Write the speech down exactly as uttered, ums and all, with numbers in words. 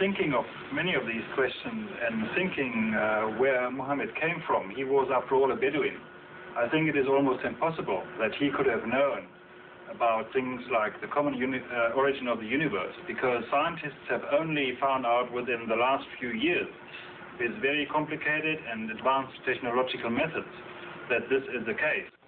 thinking of many of these questions and thinking uh, where Mohammed came from, he was after all a Bedouin. I think it is almost impossible that he could have known about things like the common uni uh, origin of the universe, because scientists have only found out within the last few years, with very complicated and advanced technological methods, that this is the case.